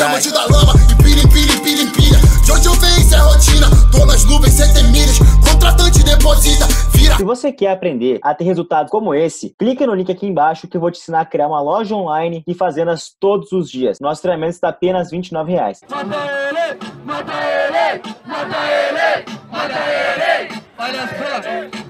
diamante da lama, empilha, empilha, empilha, empilha. De onde eu venho, isso é rotina. Tô nas nuvens, cê tem milhas. Contratante deposita, vira. Se você quer aprender a ter resultados como esse, clica no link aqui embaixo que eu vou te ensinar a criar uma loja online e fazê-las todos os dias. Nosso treinamento está apenas R$ 29,00. Mata ele! Mata ele! Mata ele! Mata ele! Olha só!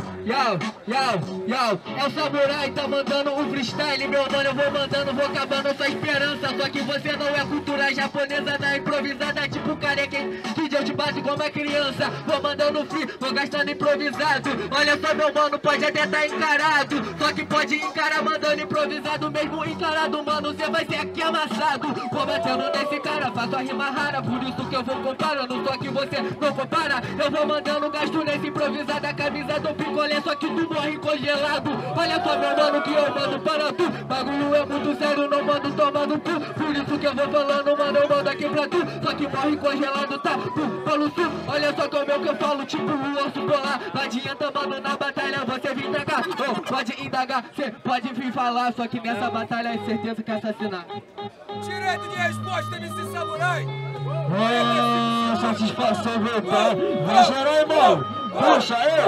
Yau, é o Samurai, tá mandando um freestyle, meu mano, eu vou mandando, vou acabando sua esperança. Só que você não é cultura japonesa, da improvisada, tipo careca, que eu te base como a criança. Vou mandando free, vou gastando improvisado. Olha só, meu mano, pode até tá encarado, só que pode encarar mandando improvisado. Mesmo encarado, mano, você vai ser aqui amassado. Vou batendo nesse cara, faço a rima rara, por isso que eu vou comparando, só que você não compara. Eu vou mandando gasto nesse improvisado, a camisa do picolé, só que tu morre congelado. Olha só, meu mano, que eu mando para tu. Bagulho é muito sério, não mando tomando cu. Por isso que eu vou falando, mano, eu mando aqui pra tu. Só que morre congelado, tá? Polo sul. Olha só como é que eu falo, tipo o osso polar. Não adianta, mano, na batalha você vir pra cá. Oh, pode indagar, cê pode vir falar. Só que nessa batalha é certeza que é assassinar. Direito de resposta, MC Samurai. Satisfação, meu pai. Vai gerar, irmão. Puxa aí.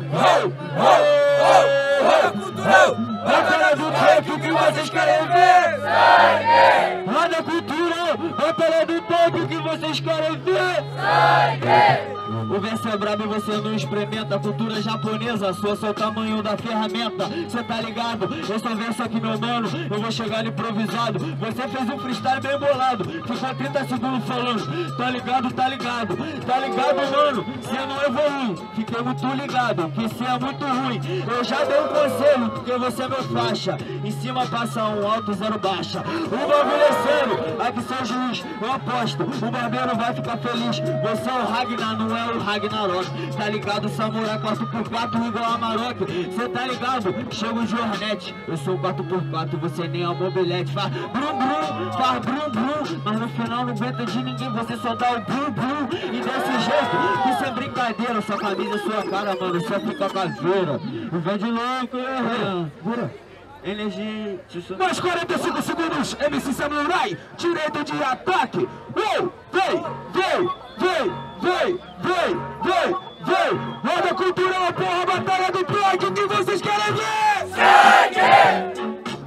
Roda cultural. Batalha do tanque, o que vocês querem ver? Sangue! Roda cultural. Batalha do tanque, o que vocês querem ver? Sangue! O verso é brabo e você não experimenta. Cultura japonesa, sua seu tamanho da ferramenta. Cê tá ligado? Esse é o verso aqui, meu mano. Eu vou chegar improvisado. Você fez um freestyle bem bolado. Ficou 30 segundos falando. Tá ligado, tá ligado. Tá ligado, mano? Cê não evolui. Fiquei muito ligado, que cê é muito ruim. Eu já dei um conselho, porque você é meu faixa. Em cima passa um alto, zero baixa. O bagulho é sério, aqui sou juiz. Eu aposto, o barbeiro vai ficar feliz. Você é o Ragnar, não é o Ragnarok. Tá ligado, Samurai 4x4 igual a Maroc. Cê tá ligado, chego de Hornet. Eu sou 4x4, você nem é a mobilete. Faz brum brum, faz brum brum. Mas no final não aguenta de ninguém, você só dá o brum brum. E desse jeito, isso é brincadeira. Sua camisa, sua cara, mano, só fica caveira. Não vem de louco, energia. Mais 45 segundos, MC Samurai, direito de ataque. Vem! Roda cultural, porra, batalha do tanque, o que vocês querem ver? Sangue!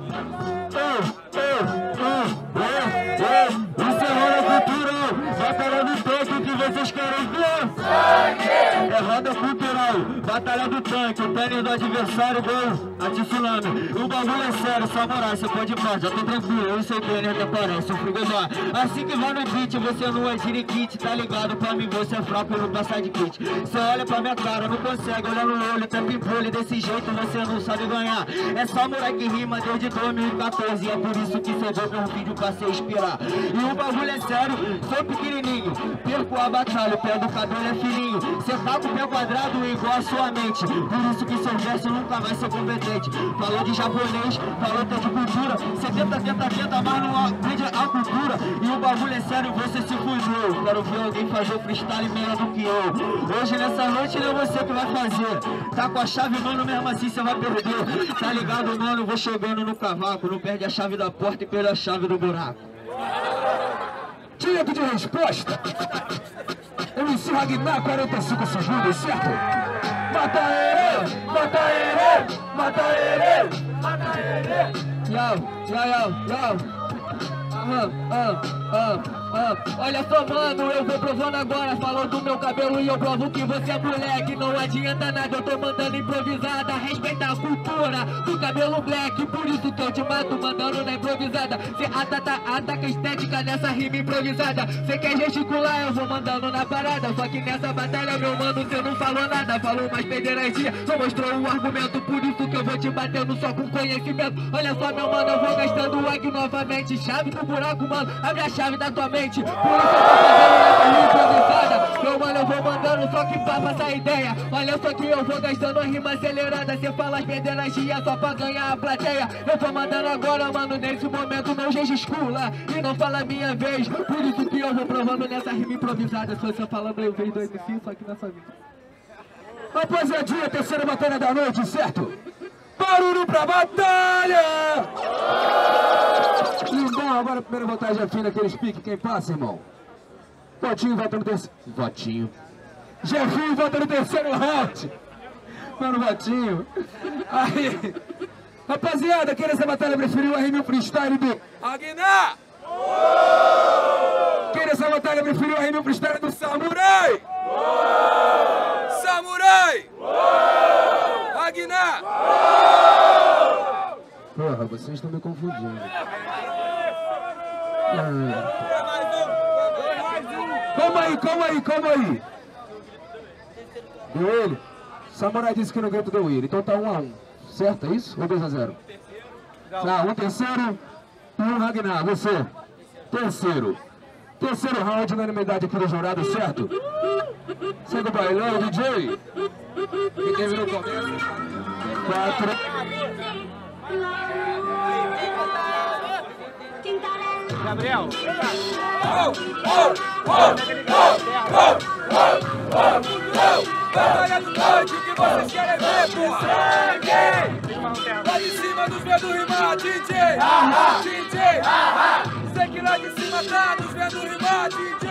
Isso é roda cultural, batalha do tanque, o que vocês querem ver? Sangue! É roda cultural, batalha do tanque, o tênis do adversário, gol, a tsunami. O bagulho é sério, Samurai, você pode ir pra, já tô tranquilo, eu sei o tênis até parece, o frigobar. Assim que vai no beat, você não é jiriquite, tá ligado? Pra mim você é fraco e não passa de kit. Você olha pra minha cara, não consegue olhar no olho, tá pimpolho, desse jeito você não sabe ganhar. É Samurai que rima desde 2014, é por isso que você veio pra um vídeo pra se inspirar. E o bagulho é sério, sou pequenininho, perco a batalha, o pé do cabelo é fininho. Cê tá com o pé quadrado igual a sua mente, por isso que seu verso nunca vai ser competente. Falou de japonês, falou até de cultura. Cê tenta, mas não aprende a cultura. E o bagulho é sério, você se fudeu. Quero ver alguém fazer o freestyle melhor do que eu. Hoje nessa noite não é você que vai fazer. Tá com a chave, mano, mesmo assim cê vai perder. Tá ligado, mano, vou chegando no cavaco. Não perde a chave da porta e perde a chave do buraco. Direito de resposta. MC Ragnar, 45 segundos, certo? Mata ele! Mata ele! Mata ele! Mata ele! Olha só, mano, eu vou provando agora. Falou do meu cabelo e eu provo que você é moleque. Não adianta nada, eu tô mandando improvisada. Respeita a cultura do cabelo black. Por isso que eu te mato mandando na improvisada. Cê ataca estética nessa rima improvisada. Cê quer gesticular, eu vou mandando na parada. Só que nessa batalha, meu mano, cê não falou nada. Falou mais pederastia, só mostrou um argumento. Por isso que eu vou te batendo só com conhecimento. Olha só, meu mano, eu vou gastando o egg novamente. Chave do buraco, mano, abre a chave da tua mente. Por isso eu tô fazendo essa rima improvisada. Meu mano, eu vou mandando só que pra passar ideia. Olha só que eu vou gastando a rima acelerada. Cê fala as pederastia só pra ganhar a plateia. Eu tô mandando agora, mano, nesse momento não gesticula e não fala a minha vez. Por isso que eu vou provando nessa rima improvisada. Se você falando eu vejo do MC, só que nessa vida. Rapaziadinha, terceira batalha da noite, certo? Barulho pra batalha! Irmão, Bom, agora a primeira vantagem é fim daqueles piques. Quem passa, irmão? Votinho volta no terceiro. Votinho. Jefinho volta no terceiro round. Mano, Votinho. Aí. Rapaziada, quem nessa batalha preferiu o rime freestyle do Agná! Quem nessa batalha preferiu o rime freestyle do Samurai? Samurai! Agná! Porra, vocês estão me confundindo. Calma aí. Deu ele? Samurai disse que no grito deu ele, então tá 1 a 1. Certo, é isso? Ou 2 a 0? Tá, um terceiro e um Ragnar, você. Terceiro round, unanimidade aqui do jurado, certo? Segue o bailão, DJ. Quem virou começo? 4. Gabriel. Batalha do noite, o que vocês querem ver, porra? Lá de cima nos vendo rimar, DJ! DJ! Sei que lá de cima tá nos vendo rimar, DJ!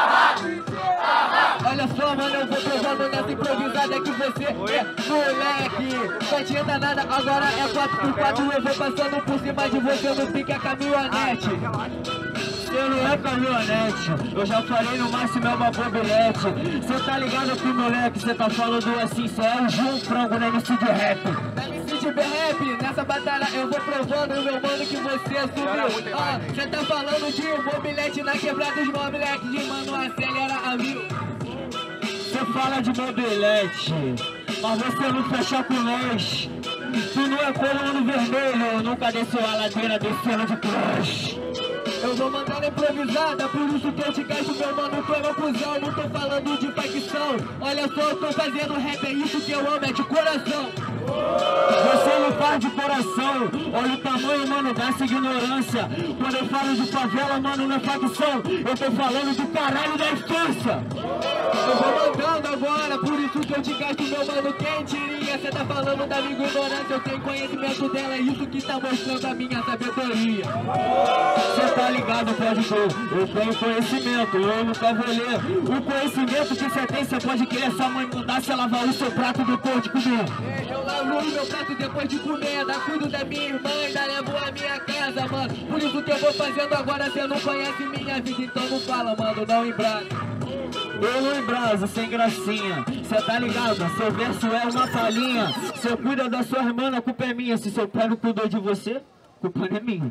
Olha só, mano, eu vou provando nessa improvisada que você é moleque. Não adianta nada, agora é 4x4. Eu vou passando por cima de você no pique a caminhonete. Você não é caminhonete, eu já falei no máximo é uma bobilete. Cê tá ligado que moleque, cê tá falando assim, cê é o João Frango na MC de rap. Na MC de rap, nessa batalha eu vou provando, meu mano, que você subiu. Cê tá falando de mobilete na quebrada dos moleques de mano, acelera a mil. Cê fala de mobilete, mas você não fecha com nós. Tu não é como no vermelho, nunca desceu a ladeira descendo de crush. Eu vou mandar improvisada, por isso que eu te gasto, meu mano, tu é meu cuzão. Não tô falando de facção, olha só, eu tô fazendo rap, é isso que eu amo, é de coração. Você não faz de coração, olha o tamanho, mano, dessa ignorância. Quando eu falo de favela, mano, não é facção, eu tô falando do caralho da infância. Eu vou mandando agora, por isso que eu te gasto, meu mano, quem diria? Cê tá falando da minha ignorância, eu tenho conhecimento dela, é isso que tá mostrando a minha sabedoria. Cê tá ligado, pode crer, eu tenho conhecimento, eu nunca vou ler. O conhecimento que você tem, você pode querer sua mãe mudar se lavar o seu prato depois de comer. Eu lavo o meu prato depois de comer, ainda cuido da minha irmã, ainda levo a minha casa, mano. Por isso que eu vou fazendo agora, você não conhece minha vida, então não fala, mano, não embrasa. Eu não embraso, sem gracinha, cê tá ligado, seu verso é uma palhinha. Se eu cuido da sua irmã, a culpa é minha, se seu pai não cuidou de você, a culpa não é minha.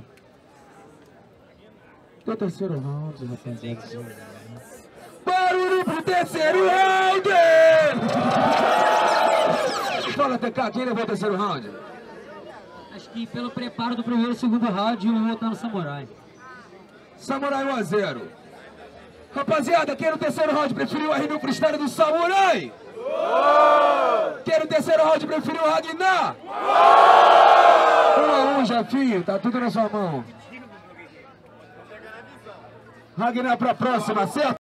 O terceiro round, rapaziada. Barulho pro terceiro round! Fala, TK, quem levou o terceiro round? Acho que pelo preparo do primeiro e segundo round, eu vou votar no Samurai. Samurai 1 a 0. Rapaziada, quem no terceiro round preferiu a rime freestyle do Samurai? Quem no terceiro round preferiu o Ragnar? 1 a 1, Jefinho, tá tudo na sua mão. Ragnar pra próxima, certo?